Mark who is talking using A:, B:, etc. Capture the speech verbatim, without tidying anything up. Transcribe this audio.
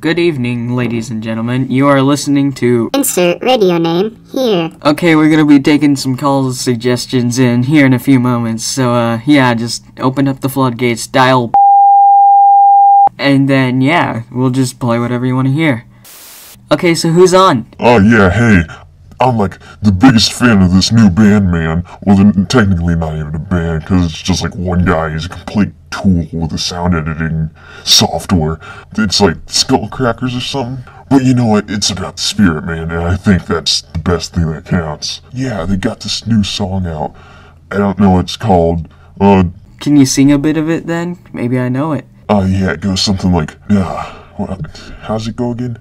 A: Good evening, ladies and gentlemen. You are listening to
B: Insert radio name here.
A: Okay, we're gonna be taking some calls, suggestions in here in a few moments. So, uh, yeah, just open up the floodgates, dial, and then, yeah, we'll just play whatever you want to hear. Okay, so who's on?
C: Oh, yeah, hey. I'm like the biggest fan of this new band, man. Well, then technically not even a band, because it's just like one guy. He's a complete tool with the sound editing software. It's like Skull Krackers or something. But you know what? It's about the spirit, man, and I think that's the best thing that counts. Yeah, they got this new song out. I don't know what it's called. Uh,
A: Can you sing a bit of it then? Maybe I know it.
C: Oh, uh, yeah, it goes something like, uh, what, how's it go again?